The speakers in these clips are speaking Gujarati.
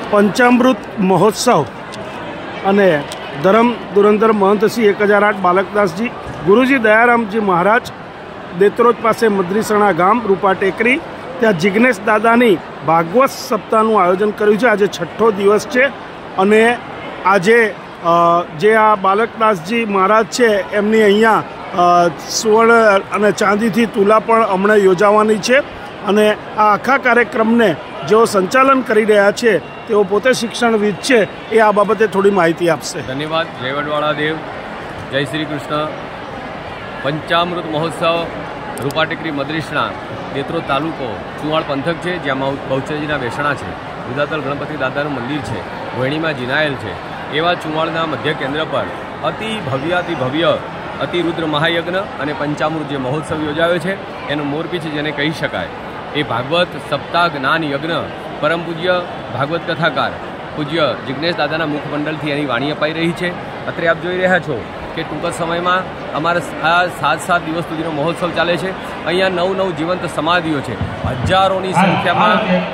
પંચામૃત મહોત્સવ અને ધરમ ધુરંધર મહંત શ્રી 1008 બાલકદાસજી ગુરુજી દયારામજી મહારાજ દેત્રોજ પાસે મદ્રીસણા ગામ રૂપા ટેકરી ત્યાં જિજ્ઞેશ દાદાની ભાગવત સપ્તાહનું આયોજન કર્યું છે। આજે 6ઠ્ઠો દિવસ છે અને આજે જે આ બાલકદાસજી મહારાજ છે એમની અહીંયા સુવર્ણ અને ચાંદીથી તુલા પણ હમણાં યોજાવાની છે અને આ આખા કાર્યક્રમને જેઓ સંચાલન કરી રહ્યા છે તેઓ પોતે શિક્ષણવિદ છે, એ આ બાબતે થોડી માહિતી આપશે। ધન્યવાદ। જય વડવાળા દેવ, જય શ્રી કૃષ્ણ। પંચામૃત મહોત્સવ રૂપા ટેકરી મદ્રીસણા દેત્રોજ તાલુકો ચુવાડ પંથક છે, જ્યાં બહુચરજીના બેસણા છે, ઉદાતલ ગણપતિ દાદાનું મંદિર છે, વહેણીમાં જીનાયેલ છે, એવા ચુવાડના મધ્ય કેન્દ્ર પર અતિ ભવ્ય અતિ રુદ્ર મહાયજ્ઞ અને પંચામૃત જે મહોત્સવ યોજાયો છે એનું મોરપીછ જેને કહી શકાય એ ભાગવત સપ્તાહ જ્ઞાન યજ્ઞ પરમ પૂજ્ય ભાગવત કથાકાર પૂજ્ય જિજ્ઞેશ દાદાના મુખમંડળથી એની વાણી અપાઈ રહી છે। અત્રે આપ જોઈ રહ્યા છો કે ટૂંક જ સમયમાં અમારા આ 7 દિવસ સુધીનો મહોત્સવ ચાલે છે। અહીંયા 9 જીવંત સમાધિઓ છે, હજારોની સંખ્યામાં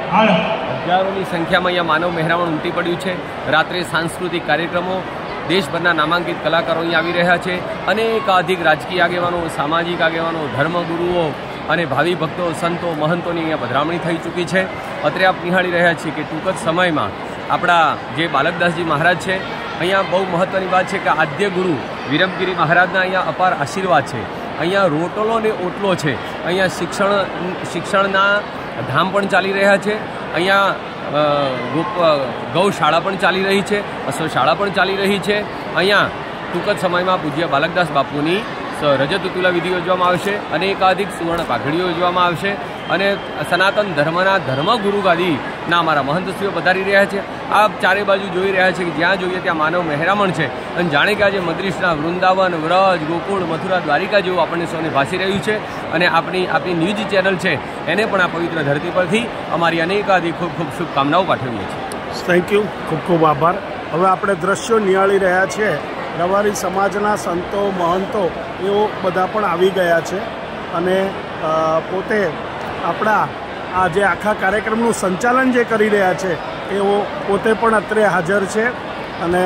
અહીંયા માનવ મહેરામણ ઉમટી પડ્યું છે। રાત્રે સાંસ્કૃતિક કાર્યક્રમો, દેશભરના નામાંકિત કલાકારો અહીંયા આવી રહ્યા છે, અનેકાધિક રાજકીય આગેવાનો, સામાજિક આગેવાનો, ધર્મગુરુઓ અને ભાવિ ભક્તો, સંતો, મહંતોની અહીંયા પધરામણી થઈ ચૂકી છે। અત્રે આપ નિહાળી રહ્યા છીએ કે ટૂંક જ સમયમાં આપણા જે બાલકદાસજી મહારાજ છે, અહીંયા બહુ મહત્ત્વની વાત છે કે આદ્ય ગુરુ વિરમગીરી મહારાજના અહીંયા અપાર આશીર્વાદ છે। અહીંયા રોટલો ને ઓટલો છે, અહીંયા શિક્ષણના ધામ પણ ચાલી રહ્યા છે, અહીંયા ગૌશાળા પણ ચાલી રહી છે, અશ્વશાળા પણ ચાલી રહી છે। અહીંયા ટૂંક જ સમયમાં પૂજ્ય બાલકદાસ બાપુની રજત તુલા વિધિ યોજવામાં આવશે, અનેકાધિક સુવર્ણ પાઘડીઓ યોજવામાં આવશે અને સનાતન ધર્મના ધર્મગુરુ ગાદીના અમારા મહંતશ્રીઓ પધારી રહ્યા છે। આપ ચારે બાજુ જોઈ રહ્યા છે કે જ્યાં જોઈએ ત્યાં માનવ મહેરામણ છે અને જાણે કે આજે મદ્રીસણા, વૃંદાવન, વ્રજ, ગોકુળ, મથુરા, દ્વારિકા જેવું આપણને સૌને ભાસી રહ્યું છે અને આપણી ન્યૂઝ ચેનલ છે એને પણ આ પવિત્ર ધરતી પરથી અમારી અનેકાધિક ખૂબ ખૂબ શુભકામનાઓ પાઠવીએ છીએ। થેન્ક યુ, ખૂબ ખૂબ આભાર। હવે આપણે દ્રશ્યો નિહાળી રહ્યા છીએ, રવારી સમાજના સંતો, મહંતો એઓ બધા પણ આવી ગયા છે અને પોતે આપણા આ જે આખા કાર્યક્રમનું સંચાલન જે કરી રહ્યા છે એઓ પોતે પણ અત્રે હાજર છે અને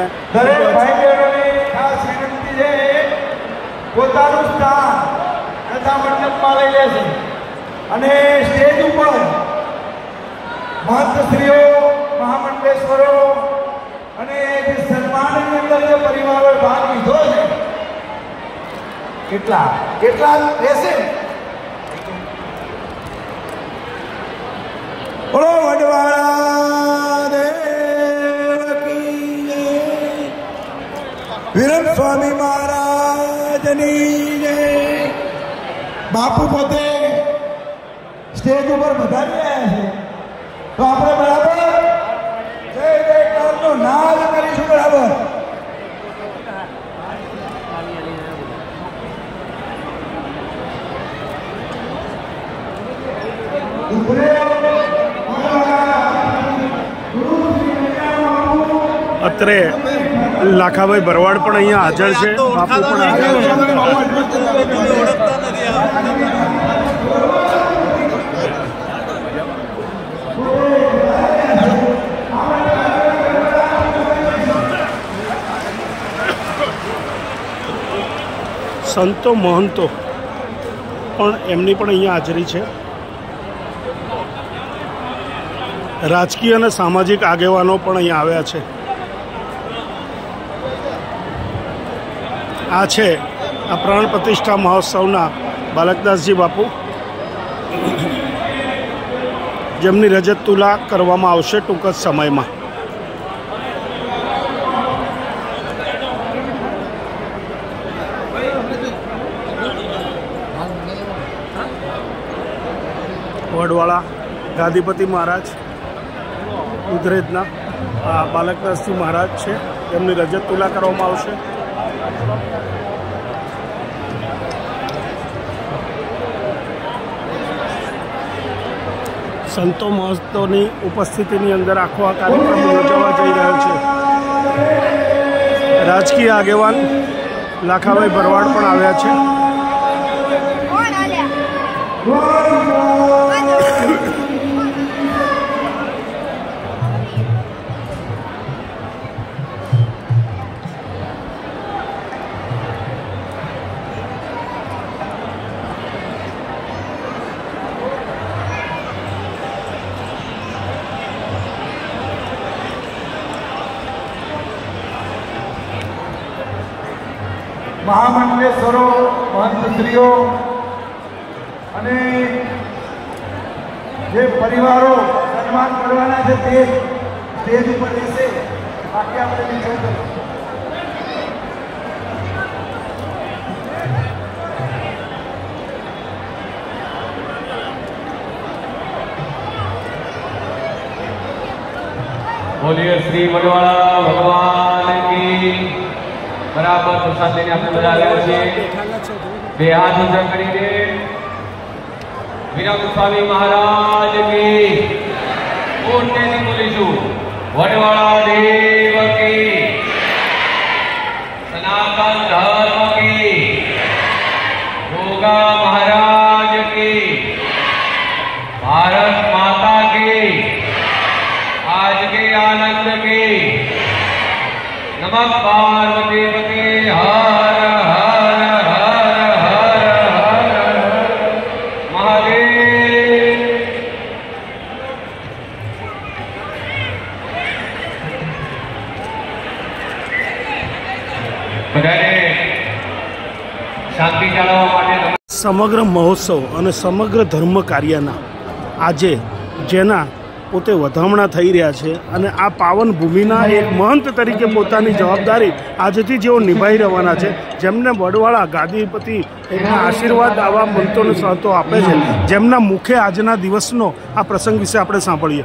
પોતાનું સ્થાન કથા મંડપમાં લઈ લે છે અને સ્ટેજ ઉપર મહંતશ્રીઓ, મહામંડલેશ્વરો અને જે સન્માનની અંદર જે પરિવારોએ ભાગ લીધો છે કેટલા રહેશે। બોલો વડવાળા દેવ કી જય, વિરમ સ્વામી મહારાજની જય। બાપુ પોતે સ્ટેજ ઉપર વધારી રહ્યા છે તો આપણે બરાબર જય જયકારનો નાદ કરીશું બરાબર। અત્રે લાખાભાઈ ભરવાડ પણ અહીંયા હાજર છે, બાપુ પણ હાજર છે। સંતો, મહંતો પણ એમની પણ અહીંયા હાજરી છે। રાજકીય અને સામાજિક આગેવાનો પણ અહીંયા આવ્યા છે। આ છે આ પ્રાણ પ્રતિષ્ઠા મહોત્સવના બાલકદાસજી બાપુ, જેમની રજત તુલા કરવામાં આવશે ટૂંક જ સમયમાં। વડવાળા ગાદીપતિ મહારાજ ઉધરેજના આ બાલકદાસજી મહારાજ છે, એમની રજત તુલા કરવામાં આવશે। સંતો મહંતોની ઉપસ્થિતિની અંદર આખો આ કાર્યક્રમ યોજાવા જઈ રહ્યો છે। રાજકીય આગેવાન લાખાભાઈ ભરવાડ પણ આવ્યા છે। મહામંડલેશ્વરો, મહંતશ્રીઓ અને જે પરિવારો સન્માન કરવાના છે તે સ્ટેજ ઉપર રહેશે. બાકી આપણે નીચે बोलिए श्री वडवाला भगवान की. बराबर प्रसाद लेने આપણે બધા આવ્યા છીએ. બે હાથ ઊંચા કરીને વિરમ સ્વામી મહારાજ કી પૂર્ણેથી બોલીશું. વડવાળા દેવ કી, સનાતન ધર્મ કી, યોગા મહારાજ કી, भारत माता की, आज के आनंद की. नमः पार्वती पते हर हर हर हर महादेव. બધાને શાંતિ જાળવવા માટે સમગ્ર મહોત્સવ અને સમગ્ર ધર્મ કાર્યના આજે જેના પોતે વધામણા થઈ રહ્યા છે અને આ પાવન ભૂમિના એક મહંત તરીકે પોતાની જવાબદારી આજથી જેઓ નિભાઈ રહેવાના છે, જેમને વડવાળા ગાદીપતિ એમના આશીર્વાદ આવા મંત્રોને સહતો આપે છે, જેમના મુખે આજના દિવસનો આ પ્રસંગ વિશે આપણે સાંભળીએ.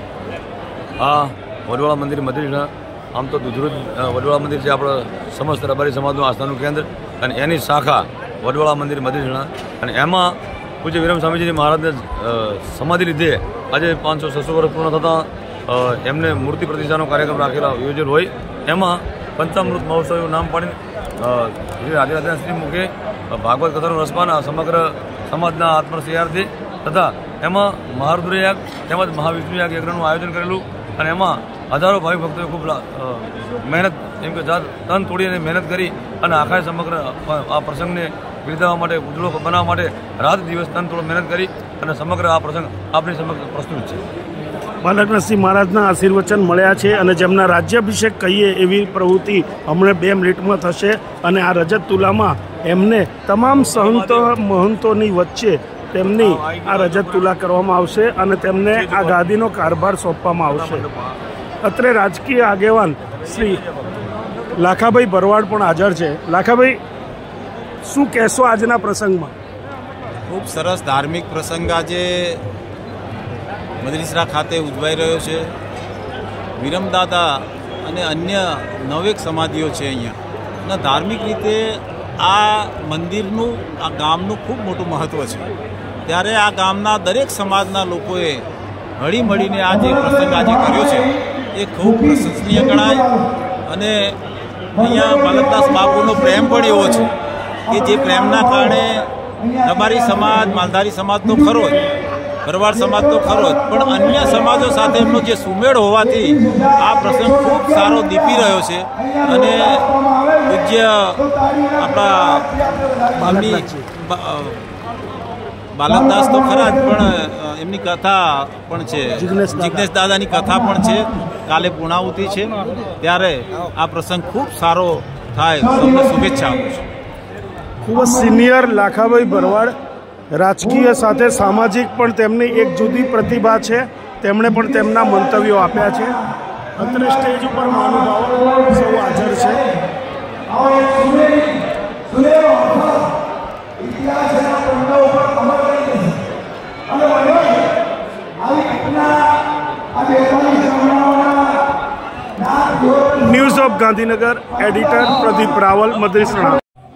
આ વડવાળા મંદિર મધ્યના આમ તો દુધરૂજ વડવાળા મંદિર છે આપણા સમસ્ત રબારી સમાજનું આસ્થાનું કેન્દ્ર અને એની શાખા વડવાળા મંદિર મધ્યના. અને એમાં પૂજ્ય વિરમ સ્વામીજીની મહારાજને સમાધિ લીધે આજે 500-600 વર્ષ પૂર્ણ થતાં એમને મૂર્તિ પ્રતિષ્ઠાનો કાર્યક્રમ રાખેલા યોજેલ હોય. એમાં પંચામૃત મહોત્સવ એવું નામ પાડીને શ્રી રાધેરાધના શ્રી મુખે ભાગવત કથાનું રસપાન સમગ્ર સમાજના આત્મશ્રેયાર્થે તથા એમાં મહારુદ્ર યાગ તેમજ મહાવિષ્ણુ યાગ યજ્ઞનું આયોજન કરેલું. અને એમાં હજારો ભાવિક ભક્તોએ ખૂબ મહેનત એમ કે તન તોડી અને મહેનત કરી અને આખા સમગ્ર આ પ્રસંગને બિરદાવવા માટે, ઉજળો બનાવવા માટે રાત દિવસ તન તોડ મહેનત કરી અને સમગ્ર આ પ્રસંગ આપણી સમગ્ર પ્રસ્તુત છે. બાલકનાથજી મહારાજના આશીર્વચન મળ્યા છે અને જેમના રાજ્યાભિષેક કહીએ એવી પ્રવૃત્તિ હમણાં 2 મિનિટમાં થશે. અને આ રજત તુલામાં એમને તમામ સંતો મહંતોની વચ્ચે તેમની આ રજત તુલા કરવામાં આવશે અને તેમને આ ગાદીનો કારભાર સોંપવામાં આવશે. અત્રે રાજકીય આગેવાન શ્રી લાખાભાઈ ભરવાડ પણ હાજર છે. લાખાભાઈ, શું કહેશો આજના પ્રસંગમાં? ખૂબ સરસ ધાર્મિક પ્રસંગ આજે મદરીસરા ખાતે ઉજવાઈ રહ્યો છે. વિરમદાદા અને અન્ય 9 સમાધિઓ છે અહીંયા. અને ધાર્મિક રીતે આ મંદિરનું, આ ગામનું ખૂબ મોટું મહત્ત્વ છે. ત્યારે આ ગામના દરેક સમાજના લોકોએ હળી મળીને આ જે પ્રસંગ આજે કર્યો છે એ ખૂબ પ્રશંસનીય ગણાય. અને અહીંયા બાલકદાસ બાપુનો પ્રેમ પણ એવો છે કે જે પ્રેમના કારણે રબારી સમાજ, માલધારી સમાજ તો ખરો જ, ભરવાડ સમાજ તો ખરો જ, પણ અન્ય સમાજો સાથે એમનો જે સુમેળ હોવાથી આ પ્રસંગ ખૂબ સારો દીપી રહ્યો છે. અને પૂજ્ય આપણા બાલકદાસ તો ખરા જ, પણ એમની કથા પણ છે, જિજ્ઞેશ દાદાની કથા પણ છે. કાલે પૂર્ણાહુતિ છે, ત્યારે આ પ્રસંગ ખૂબ સારો થાય, તમને શુભેચ્છા આપું છું. ખૂબ જ સિનિયર લાખાભાઈ ભરવાડ, રાજકીય સાથે સામાજિક પણ તેમની એક જુદી પ્રતિભા છે. તેમણે પણ તેમના મંતવ્યો આપ્યા છે. અત્રે સ્ટેજ ઉપર મહાનુભાવો સૌ હાજર છે. News of Gandhinagar, editor Pradeep Raval, Madrisana.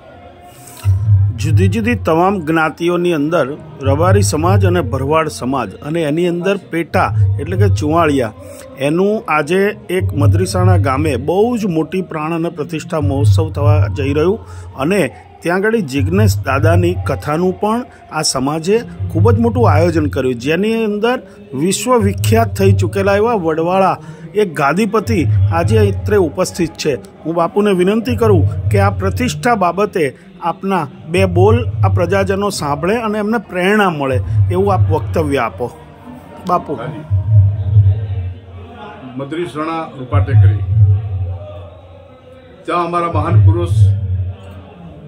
જુદી જુદી તમામ જ્ઞાતિઓની અંદર રબારી સમાજ અને ભરવાડ સમાજ અને એની અંદર પેટા એટલે કે ચુવાળિયા, એનું આજે એક મદ્રીસાણા ગામે બહુ જ મોટી પ્રાણ અને પ્રતિષ્ઠા મહોત્સવ થવા જઈ રહ્યું. અને ત્યાં આગળ જિજ્ઞેશ દાદાની કથાનું પણ આ સમાજે ખૂબ જ મોટું આયોજન કર્યું, જેની અંદર વિશ્વવિખ્યાત થઈ ચૂકેલા એવા વડવાળા એક ગાદીપતિ આજે અત્રે ઉપસ્થિત છે. હું બાપુને વિનંતી કરું કે આ પ્રતિષ્ઠા બાબતે આપના 2 બોલ આ પ્રજાજનો સાંભળે અને એમને પ્રેરણા મળે એવું આપ વક્તવ્ય આપો. બાપુ. મદ્રીસણા, રૂપા ટેકરી, ત્યાં અમારા મહાન પુરુષ 500 વર્ષ પૂર્વ 500 વર્ષ પૂર્વ થયા. અને 500 વર્ષ પૂર્ણ થયા. ત્યારે આ પ્રસંગ ખૂબ સારો થાય, તમને શુભેચ્છા આપું છું. જ્યાં અમારા મહાન પુરુષ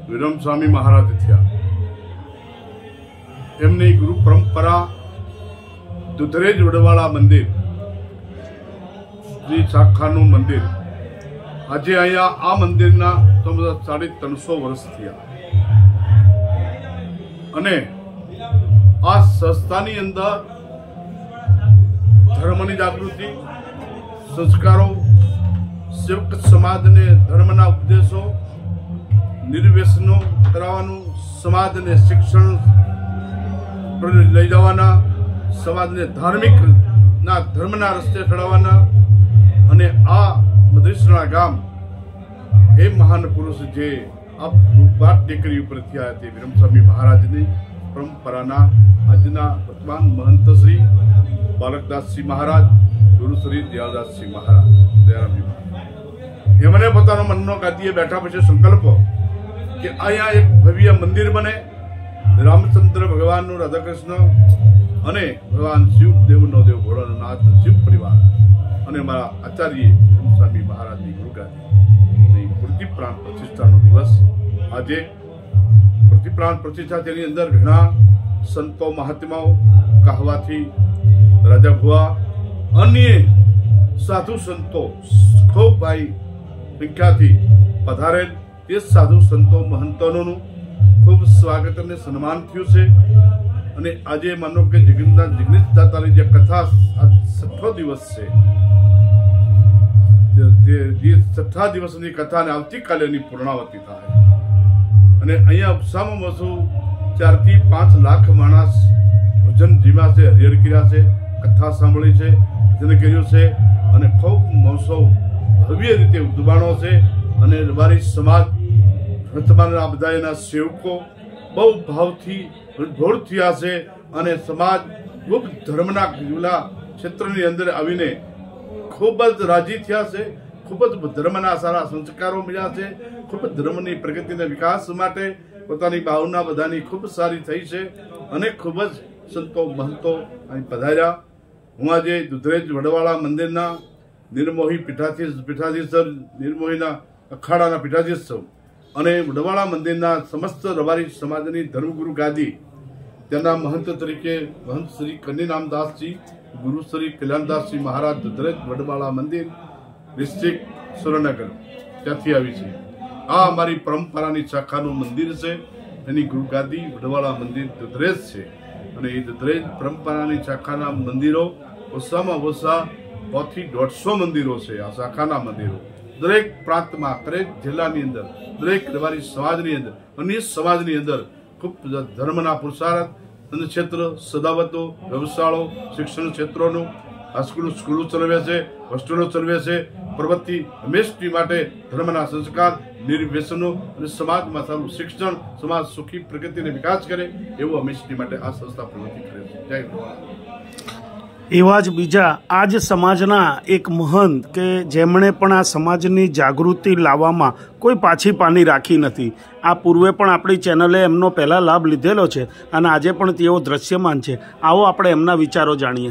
વિરમ સ્વામી મહારાજ થયા. એમની ગુરુ પરંપરા દુધરેજ વડવાળા મંદિર શ્રી શાખાનું મંદિર. આજે અહીંયા આ મંદિરના 350 વર્ષ થયા અને આ સંસ્થાની અંદર ધર્મની જાગૃતિ, સંસ્કારો, સેવક સમાજને ધર્મના ઉપદેશો, નિર્વ્યસનો કરાવવાનું, સમાજને શિક્ષણ લઈ જવાના, સમાજને ધર્મના રસ્તે ચડાવવાના. અને આ મદ્રીસણા ગામ એ મહાન પુરુષ જે આ વાત ટેકરી ઉપર થયા તે વિરમ સ્વામી મહારાજની પરંપરાના આજના વર્તમાન મહંત શ્રી બાલકદાસજી મહારાજ, ગુરુ શ્રી દયાળદાસજી મહારાજ, દયારામજી મહારાજ, એમણે પોતાનો મનનો ગાદીએ બેઠા પછી સંકલ્પ કે અહીંયા એક ભવ્ય મંદિર બને. રામચંદ્ર ભગવાનનું, રાધાકૃષ્ણ અને ભગવાન શિવદેવનો દેવ ભોળાનાથ શિવ પરિવાર અને મારા આચાર્ય સ્વામી મહારાજની ગુરુગાદી મૂર્તિ પ્રાણ પ્રતિષ્ઠાનો દિવસ. આજે મૂર્તિ પ્રાણ પ્રતિષ્ઠા તેની અંદર ઘણા સંતો મહાત્માઓ, કહવાથી રાજા ભુવા, અન્ય સાધુ સંતો ખૂબ ભાઈ સંખ્યાથી પધારેલ તે સાધુ સંતો મહંતોનું ખૂબ સ્વાગત અને સન્માન થયું છે. અને આજે માનો કે જિગ્નેશ દાતાની જે કથા આ 6થો દિવસ છે, જે 6થા દિવસની કથાને આવતીકાલે એની પૂર્ણાવતી થાય. અને અહીંયા ઉપસામાં વધુ 4 થી 5 લાખ માણસ ભજન જીમ્યા છે, હરિહર કર્યા છે, કથા સાંભળી છે, ભજન કર્યું છે અને ખૂબ મહોત્સવ ભવ્ય રીતે ઉજવાણો છે. અને રબારી સમાજ વર્તમાનના બધા એના સેવકો બહુ ભાવથી ભોળ થયા છે અને સમાજ ખૂબ ધર્મના જુલા ક્ષેત્રની અંદર આવીને ખૂબ જ રાજી થયા છે. ખૂબ જ ધર્મના સારા સંસ્કારો મળ્યા છે. ખૂબ ધર્મની પ્રગતિના વિકાસ માટે પોતાની ભાવના બધાની ખૂબ સારી થઈ છે અને ખૂબ જ સંતો મહંતો અહીં પધાર્યા. હું આજે દુધરેજ વડવાળા મંદિરના નિર્મોહી પીઠાધીશ્વર, નિર્મોહીના અખાડાના પીઠાધીશ છું અને વડવાળા મંદિરના સમસ્ત રબારી સમાજની ધર્મગુરુ ગાદી તેના મહંત તરીકે મહંત શ્રી કન્યારામદાસજી, ગુરુ શ્રી કલ્યાણદાસજી મહારાજ, દુધરેજ વડવાળા મંદિર, ડિસ્ટ્રિક્ટ સુરેન્દ્રનગર ત્યાંથી આવી છે. આ અમારી પરંપરાની શાખાનું મંદિર છે. એની ગુરુ ગાદી વડવાળા મંદિર દુધરેજ છે. અને એ દુધરેજ પરંપરાની શાખાના મંદિરો ઓછામાં ઓછા 100 થી 150 મંદિરો છે. આ શાખાના મંદિરો દરેક પ્રાંતમાં, દરેક જિલ્લાની અંદર, દરેક રબારી સમાજની અંદર, અન્ય સમાજની અંદર ખૂબ ધર્મના પુરુષાર્થ ક્ષેત્ર, સદાવતો, વ્યવસાયો, શિક્ષણ ક્ષેત્રોનું આ સ્કૂલો ચલાવે છે, હોસ્ટેલો ચલાવે છે. પ્રવૃત્તિ હંમેશની માટે ધર્મના સંસ્કાર, નિર્વ્યસનો અને સમાજમાં સારું શિક્ષણ, સમાજ સુખી પ્રગતિ અને વિકાસ કરે એવું હંમેશની માટે આ સંસ્થા પ્રવૃત્તિ કરે છે. જય ભગવાન. એવા જ બીજા આ જ સમાજના એક મહંત કે જેમણે પણ આ સમાજની જાગૃતિ લાવવામાં કોઈ પાછી પાની રાખી નથી. આ પૂર્વે પણ આપણી ચેનલે એમનો પહેલાં લાભ લીધેલો છે અને આજે પણ તેઓ દ્રશ્યમાન છે. આવો આપણે એમના વિચારો જાણીએ.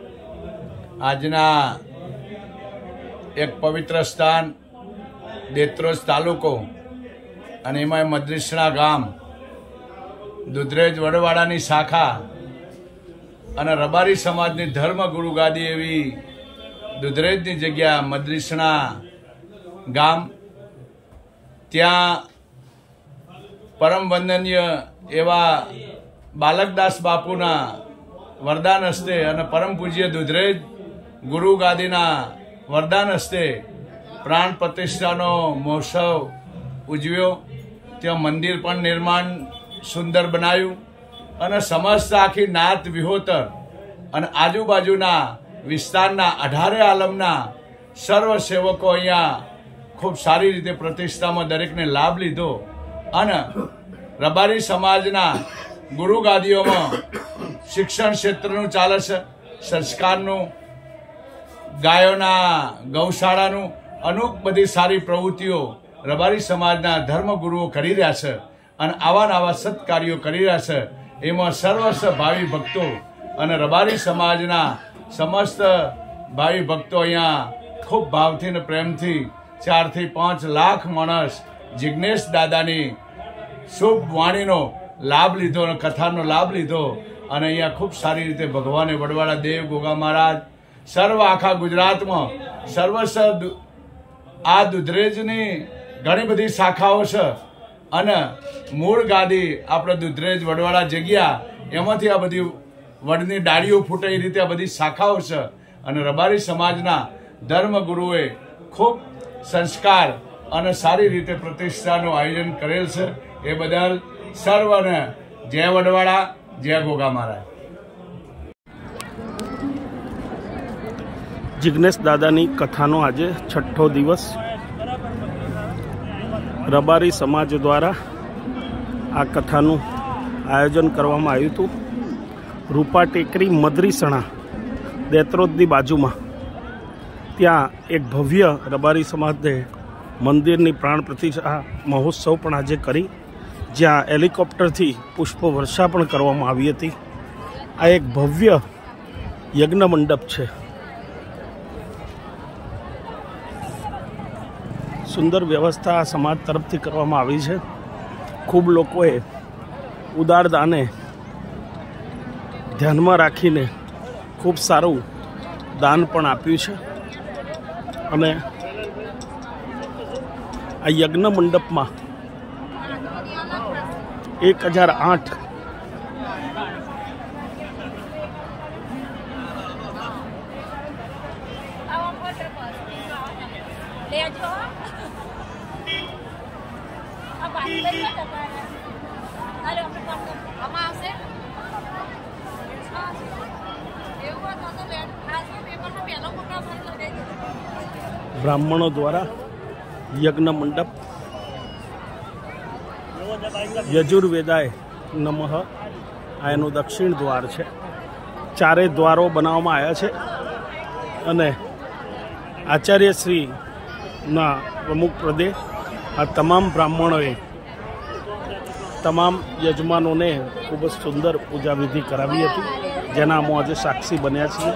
આજના એક પવિત્ર સ્થાન દેત્રોજ તાલુકો અને એમાં મદ્રીસણા ગામ, દુધરેજ વડવાડાની શાખા અને રબારી સમાજની ધર્મગુરુ ગાદી એવી દુધરેજની જગ્યા મદ્રીસણા ગામ. ત્યાં પરમ વંદનીય એવા બાલકદાસ બાપુના વરદાન હસ્તે અને પરમ પૂજ્ય દુધરેજ ગુરુ ગાદીના વરદાન હસ્તે પ્રાણ પ્રતિષ્ઠાનો મહોત્સવ ઉજવ્યો. ત્યાં મંદિર પણ નિર્માણ સુંદર બનાવ્યું અને સમસ્ત આખી નાત વિહોતર અને આજુબાજુના વિસ્તારના 18 આલમના સર્વ સેવકો અહીંયા ખૂબ સારી રીતે પ્રતિષ્ઠામાં દરેકને લાભ લીધો. અને રબારી સમાજના ગુરુ ગાદીઓમાં શિક્ષણ ક્ષેત્રનું ચાલે છે, સંસ્કારનું, ગાયોના ગૌશાળાનું, અનેક બધી સારી પ્રવૃત્તિઓ રબારી સમાજના ધર્મગુરુઓ કરી રહ્યા છે અને આવા સત્કાર્યો કરી રહ્યા છે. એમાં સર્વસ્વ ભાવિ ભક્તો અને રબારી સમાજના સમસ્ત ભાવિ ભક્તો અહીંયા ખૂબ ભાવથી અને પ્રેમથી 4 થી 5 લાખ માણસ જિગ્નેશ દાદાની શુભ વાણીનો લાભ લીધો અને કથાનો લાભ લીધો અને અહીંયા ખૂબ સારી રીતે ભગવાને વડવાળા દેવ ગોગા મહારાજ સર્વ આખા ગુજરાતમાં સર્વસ્વ આ દુધરેજની ઘણી બધી શાખાઓ છે અને મૂળ ગાદી આપણે દુધરેજ વડવાળા જગ્યા એમાંથી આ બધી વડની ડાળીઓ ફૂટે એ રીતે આ બધી શાખાઓ છે અને રબારી સમાજના ધર્મગુરુએ ખૂબ સંસ્કાર અને સારી રીતે પ્રતિષ્ઠાનું આયોજન કરેલ છે એ બદલ સર્વને જય વડવાળા, જય ગોગા મહારાજ. જિજ્ઞેશ દાદાની કથાનો આજે 6ઠ્ઠો દિવસ. રબારી સમાજ દ્વારા આ કથાનું આયોજન કરવામાં આવ્યું હતું. રૂપા ટેકરી મદરીસણા દેત્રોદની બાજુમાં ત્યાં એક ભવ્ય રબારી સમાજે મંદિરની પ્રાણ પ્રતિષ્ઠા મહોત્સવ પણ આજે કરી, જ્યાં હેલિકોપ્ટરથી પુષ્પ વર્ષા પણ કરવામાં આવી હતી. આ એક ભવ્ય યજ્ઞ મંડપ છે. સુંદર વ્યવસ્થા સમાજ તરફથી કરવામાં આવી છે. ખૂબ લોકોએ ઉદાર દાને ધ્યાનમાં રાખીને ખૂબ સારું દાન પણ આપ્યું છે અને આ યજ્ઞ મંડપમાં 1008 બ્રાહ્મણો દ્વારા યજ્ઞ મંડપ યજુર્વેદાય નમઃ આ એનું દક્ષિણ દ્વાર છે. 4 દ્વારો બનાવવામાં આવ્યા છે અને આચાર્યશ્રીના પ્રમુખ પદે આ તમામ બ્રાહ્મણોએ તમામ યજમાનોને ખૂબ જ સુંદર પૂજા વિધિ કરાવી હતી, જેના અમે આજે સાક્ષી બન્યા છીએ.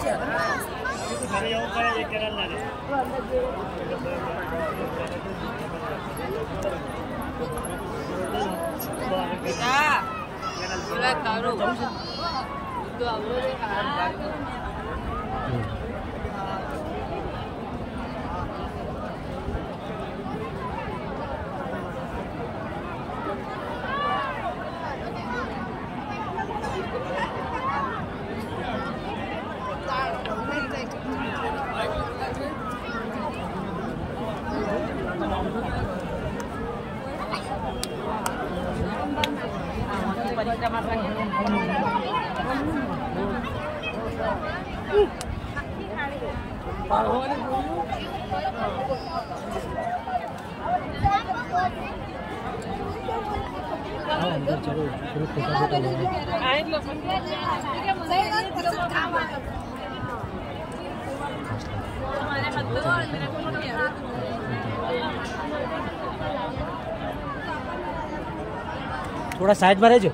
थोड़ा साइड में रहजो.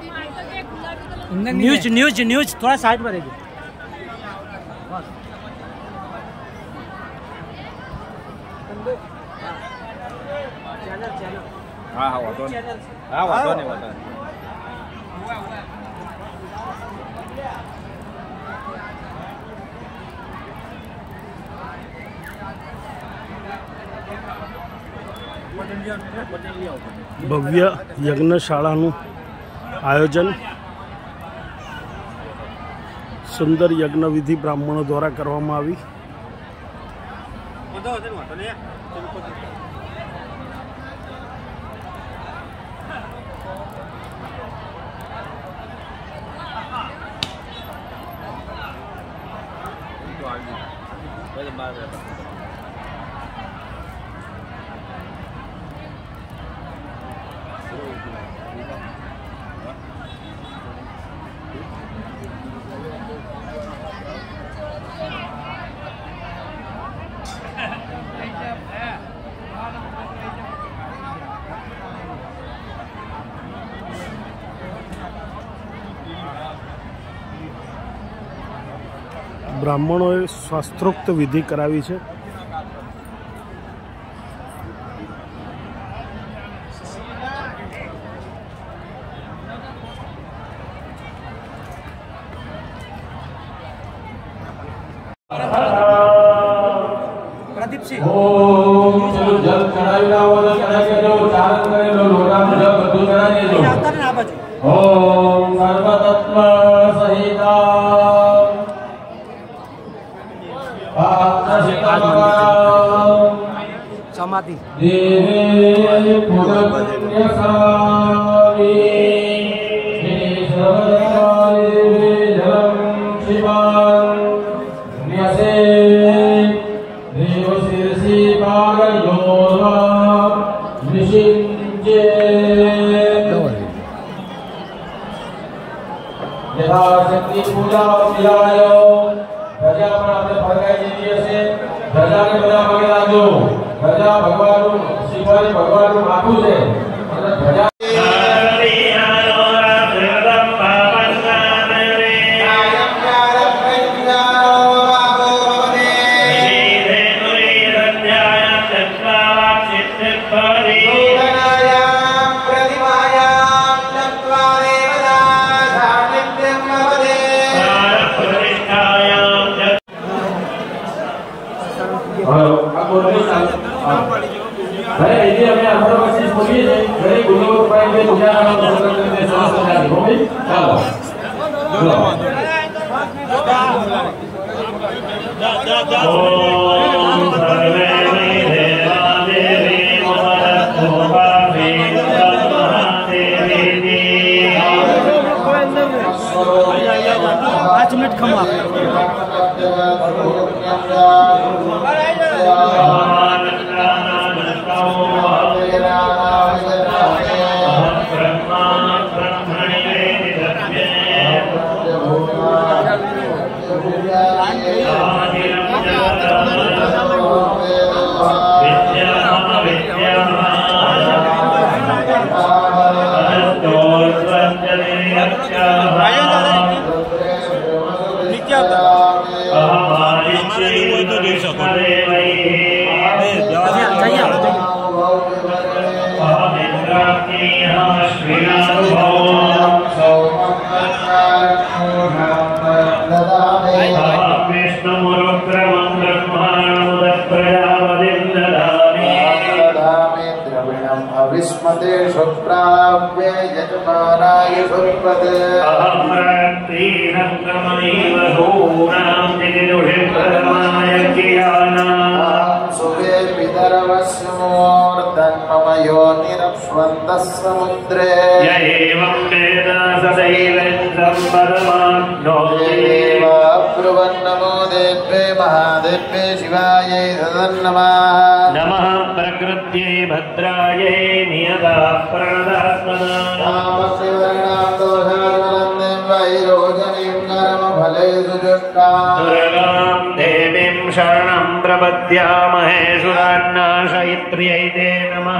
न्यूज न्यूज न्यूज थोड़ा साइड में रहजो. हाँ हाँ वाटो हाँ वाटो नहीं वाटो ભવ્ય યજ્ઞશાળાનું આયોજન સુંદર યજ્ઞ વિધિ બ્રાહ્મણો દ્વારા કરવામાં આવી. બ્રાહ્મણોએ શાસ્ત્રોક્ત વિધિ કરાવી છે. वापसी जल चढ़ावी ना हो तो चढ़ाई के जो चारण करे लो लोटा में जल बद्धू चढ़ाई के जो आता ना बाजू ओम सर्वतत्व सहिता समाधि देवे पुण्यसामी शिवान न्यसे देव शीर्षि पारयोगा निषिंचे यथाशक्ति पूजा मिलायो प्रजा पर આપણે ફરકાઈ જઈએ છે પ્રજાને બધા પગે લાગજો પ્રજા ભગવાનનું શિવાજી ભગવાનનું માથું છે અને પ્રજા भाई ये हमें हमारा कोशिश बोलिए बड़े गुरु भाई के पूजा का समझ हो गई चलो ओम सर्वे देवा देवी मोहरतोबा देवी 5 मिनट खमा विस्मते शुक्राव्ये यजमानाय शुक्पते अहं प्राक्तीनं कमनीव भूनां जगदुषिपरमाय कियानां सुखे पितरवस्य मूर्धन्मम योनिरप्स्वन्तः समुद्रे य एवं वेद सदैवेन्द्रं परमाप्नोति ब्रुवन्नमो देव्ये महादेव्ये शिवायै सदन्नमः नमः प्रकृत्यै भद्रायै नियता प्रणदात्मना दुर्गां देवीं शरणं प्रपद्यामहे सुरान्नाशयित्र्यै ते नमः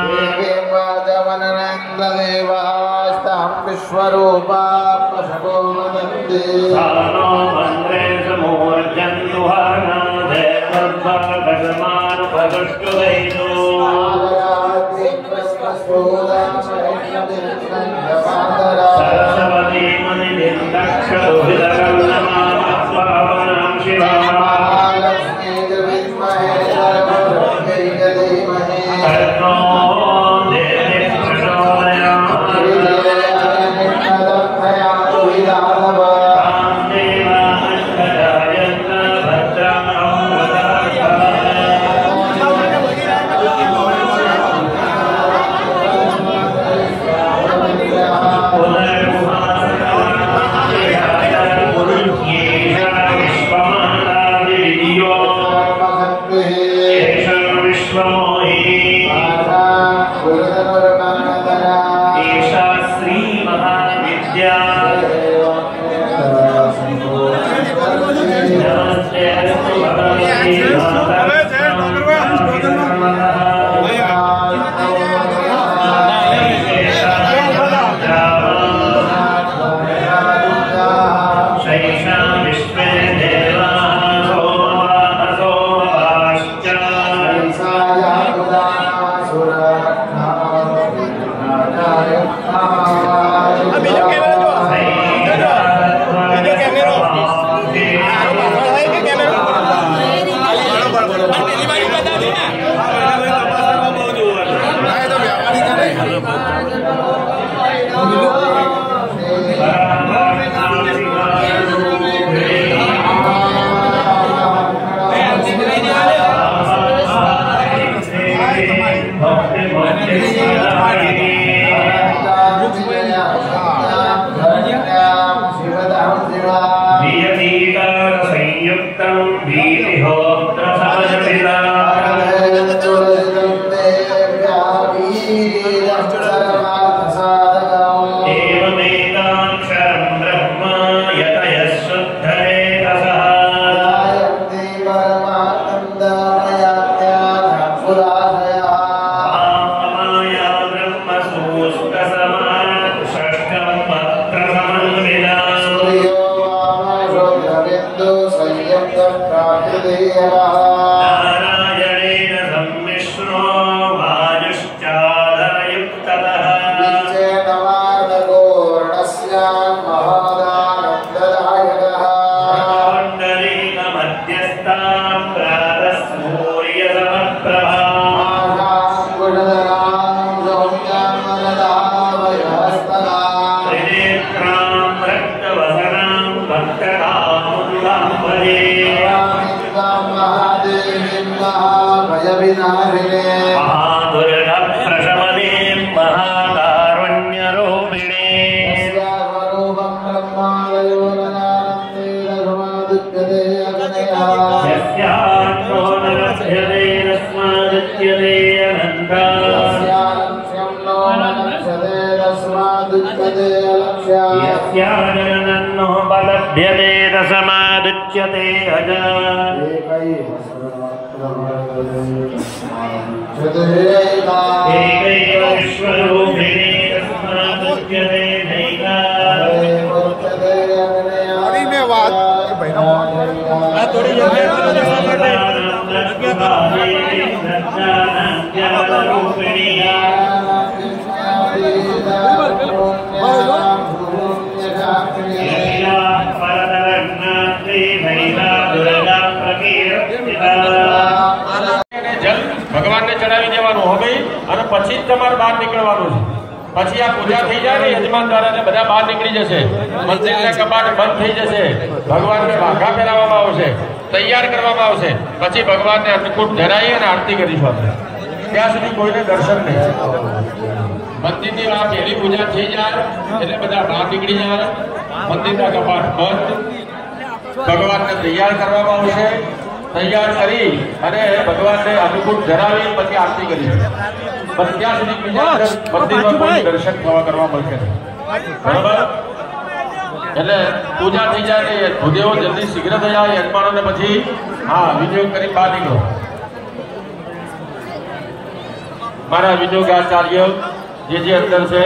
विश्वरूपा पशवो वदन्ति सानो मन्द्रे समूर्जन्तुहाना देवद्भागसमानुपदुष्टुवैनो सरस्वती मुनिर्दक्षोभितकर्णमापावनं शिवां कर्णो देवी Saya नारायणेन सम्मिश्रो वायुश्चादयुक्ततः मध्यस्थां प्रातस्सूर्यसमप्रभा महादुर्गप्रशमनीं महाकारुण्यरूपिणे यस्यात्रो न लभ्यते तस्मादुच्यते अनन्ता यस्याजननोपलभ्यते तस्मादुच्यते अजा एकैव विश्वरूपिणे तस्मादुच्यते नैका ભગવાનને ચડાવી દેવાનું હો ભાઈ અને પછી જ તમારે બહાર નીકળવાનું છે પછી આ પૂજા થઈ જાય ને યજમાન દ્વારા બધા બહાર નીકળી જશે મંદિરના કપાટ બંધ થઈ જશે ભગવાનને વાઘા પહેરાવવામાં આવશે તૈયાર કરવામાં આવશે પછી ભગવાનને અન્નકૂટ ધરાવી અને આરતી કરીશું આપણે ત્યાં સુધી કોઈને દર્શન નહીં મંદિરની આ પહેલી પૂજા થઈ જાય એટલે બધા બહાર નીકળી જાય મંદિરના કપાટ બંધ ભગવાનને તૈયાર કરવામાં આવશે તૈયાર કરી અને ભગવાનને અન્નકૂટ ધરાવી પછી આરતી કરી બસ ત્યાં સુધી બીજા મંદિરમાં કોઈ દર્શન કરવા મળશે બરાબર એટલે પૂજા થઈ જાય ને ભૂદેવો જલ્દી શીઘ્ર થઈ જાય યજમાનોને પછી હા વિનિયોગ કરી બહાર નીકળો મારા વિનિયોગાચાર્ય જે અંદર છે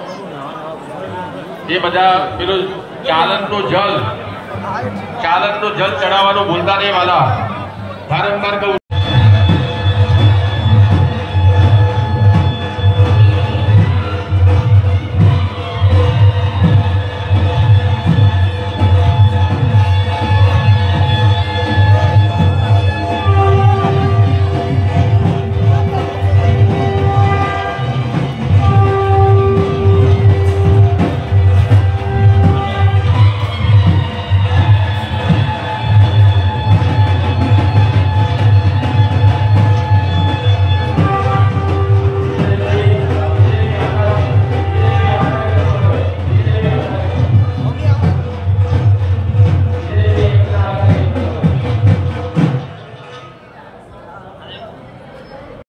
એ બધા પેલું ચાલનનું જલ ચડાવવાનું ભૂલતા નહીં વાલા વારંવાર કહું